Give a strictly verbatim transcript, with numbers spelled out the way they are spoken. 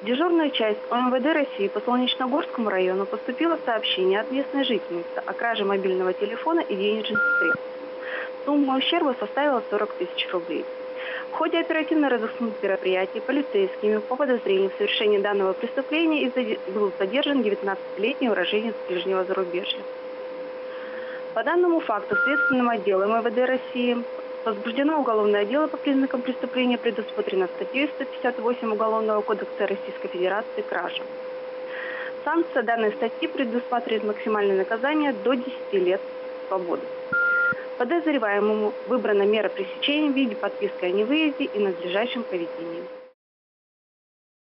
В дежурную часть О М В Д России по Солнечногорскому району поступило сообщение от местной жительницы о краже мобильного телефона и денежных средств. Сумма ущерба составила сорок тысяч рублей. В ходе оперативно-розыскных мероприятий полицейскими по подозрению в совершении данного преступления был задержан девятнадцатилетний уроженец ближнего зарубежья. По данному факту Следственным отделом М В Д России возбуждено уголовное дело по признакам преступления, предусмотрено статьей сто пятьдесят восемь Уголовного кодекса Российской Федерации «Кража». Санкция данной статьи предусматривает максимальное наказание до десяти лет свободы. Подозреваемому выбрана мера пресечения в виде подписки о невыезде и надлежащем поведении.